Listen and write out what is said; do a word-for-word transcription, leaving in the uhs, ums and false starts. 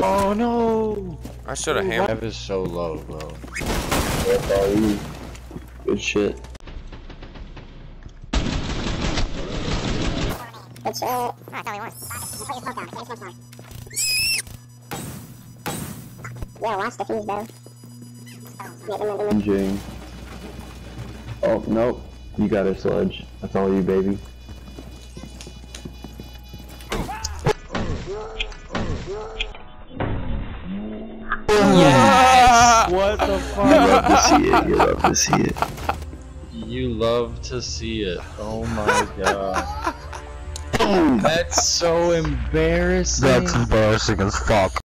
Oh no! I should have hammered. Rev is so low, bro. That's all you. Good shit. Good shit. Oh, that's all he wants. Put your smoke down. Put your smoke down. Yeah, watch the fuse though. Get him, get him. Jing. Oh, nope. You got a sludge. That's all you, baby. Yes! What the fuck? You love to see it. You love to see it. You love to see it. Oh my god. That's so embarrassing. That's embarrassing as fuck.